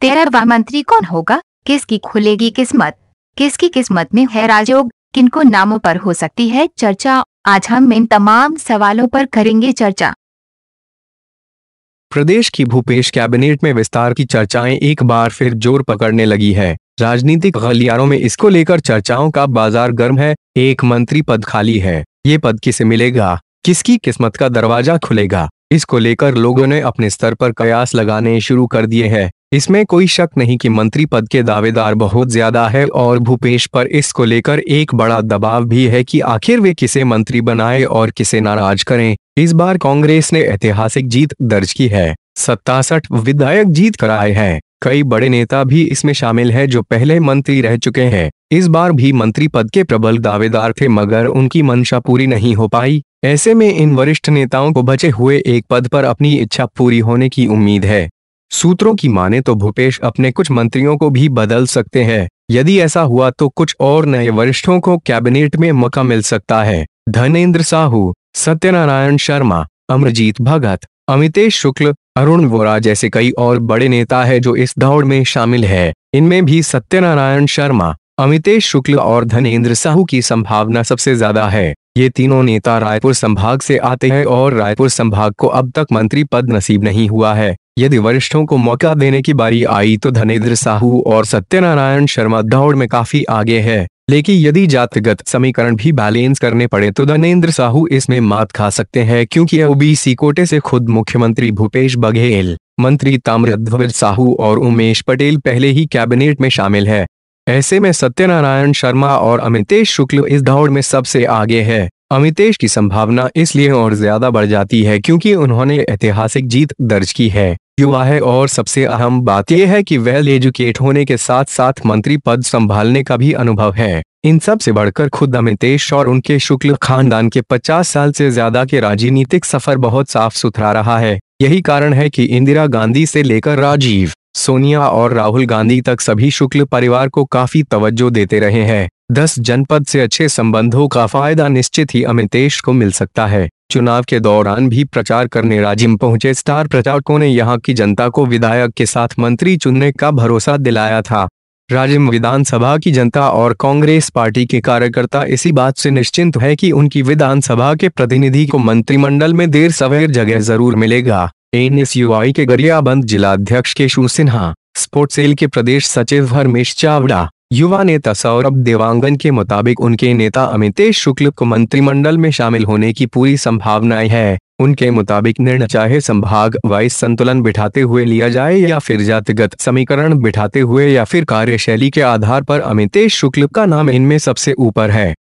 13वां मंत्री कौन होगा? किसकी खुलेगी किस्मत? किसकी किस्मत में है राजयोग? किनको नामों पर हो सकती है चर्चा? आज हम इन तमाम सवालों पर करेंगे चर्चा। प्रदेश की भूपेश कैबिनेट में विस्तार की चर्चाएं एक बार फिर जोर पकड़ने लगी है। राजनीतिक गलियारों में इसको लेकर चर्चाओं का बाजार गर्म है। एक मंत्री पद खाली है, ये पद किसे मिलेगा? किसकी किस्मत का दरवाजा खुलेगा? इसको लेकर लोगों ने अपने स्तर पर कयास लगाने शुरू कर दिए हैं। इसमें कोई शक नहीं कि मंत्री पद के दावेदार बहुत ज्यादा है और भूपेश पर इसको लेकर एक बड़ा दबाव भी है कि आखिर वे किसे मंत्री बनाए और किसे नाराज करें। इस बार कांग्रेस ने ऐतिहासिक जीत दर्ज की है, 67 विधायक जीत कर आए हैं। कई बड़े नेता भी इसमें शामिल हैं जो पहले मंत्री रह चुके हैं। इस बार भी मंत्री पद के प्रबल दावेदार थे मगर उनकी मंशा पूरी नहीं हो पाई। ऐसे में इन वरिष्ठ नेताओं को बचे हुए एक पद पर अपनी इच्छा पूरी होने की उम्मीद है। सूत्रों की माने तो भूपेश अपने कुछ मंत्रियों को भी बदल सकते हैं। यदि ऐसा हुआ तो कुछ और नए वरिष्ठों को कैबिनेट में मौका मिल सकता है। धर्मेंद्र साहू, सत्यनारायण शर्मा, अमरजीत भगत, अमितेश शुक्ल, अरुण वोरा जैसे कई और बड़े नेता हैं जो इस दौड़ में शामिल है। इनमें भी सत्यनारायण शर्मा, अमितेश शुक्ल और धर्मेंद्र साहू की संभावना सबसे ज्यादा है। ये तीनों नेता रायपुर संभाग से आते हैं और रायपुर संभाग को अब तक मंत्री पद नसीब नहीं हुआ है। यदि वरिष्ठों को मौका देने की बारी आई तो धर्मेंद्र साहू और सत्यनारायण शर्मा दौड़ में काफी आगे है, लेकिन यदि जातिगत समीकरण भी बैलेंस करने पड़े तो धर्मेंद्र साहू इसमें मात खा सकते हैं क्योंकि ओबीसी कोटे से खुद मुख्यमंत्री भूपेश बघेल, मंत्री ताम्रध्वज साहू और उमेश पटेल पहले ही कैबिनेट में शामिल है। ऐसे में सत्यनारायण शर्मा और अमितेश शुक्ल इस दौड़ में सबसे आगे है। अमितेश की संभावना इसलिए और ज्यादा बढ़ जाती है क्योंकि उन्होंने ऐतिहासिक जीत दर्ज की है, युवा है और सबसे अहम बात यह है कि वेल एजुकेट होने के साथ साथ मंत्री पद संभालने का भी अनुभव है। इन सब से बढ़कर खुद अमितेश और उनके शुक्ल खानदान के 50 साल से ज्यादा के राजनीतिक सफर बहुत साफ सुथरा रहा है। यही कारण है कि इंदिरा गांधी से लेकर राजीव, सोनिया और राहुल गांधी तक सभी शुक्ल परिवार को काफी तवज्जो देते रहे हैं। 10 जनपद से अच्छे संबंधों का फायदा निश्चित ही अमितेश को मिल सकता है। चुनाव के दौरान भी प्रचार करने राजिम पहुंचे स्टार प्रचारकों ने यहां की जनता को विधायक के साथ मंत्री चुनने का भरोसा दिलाया था। राजिम विधानसभा की जनता और कांग्रेस पार्टी के कार्यकर्ता इसी बात से निश्चिंत है कि उनकी विधानसभा के प्रतिनिधि को मंत्रिमंडल में देर सवेर जगह जरूर मिलेगा। एनएसयूआई के गरियाबंद जिलाध्यक्ष केशु सिन्हा, स्पोर्ट्स सेल के प्रदेश सचिव हरमेश चावड़ा, युवा नेता सौरभ देवांगन के मुताबिक उनके नेता अमितेश शुक्ल को मंत्रिमंडल में शामिल होने की पूरी संभावनाएं है। उनके मुताबिक निर्णय चाहे संभाग वाइज संतुलन बिठाते हुए लिया जाए या फिर जातिगत समीकरण बिठाते हुए या फिर कार्यशैली के आधार पर अमितेश शुक्ल का नाम इनमें सबसे ऊपर है।